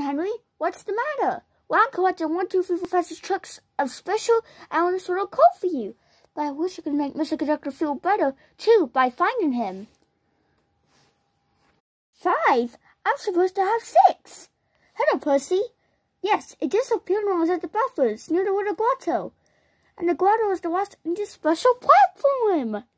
Henry. What's the matter? Well, I'm collecting 1, 2, 3, 4, 5, 6 trucks of special Allen sort of coal for you. But I wish I could make Mr. Conductor feel better, too, by finding him. 5? I'm supposed to have 6. Hello, Percy. Yes, it disappeared when I was at the buffers near the Water Grotto. And the grotto is the last in this special platform.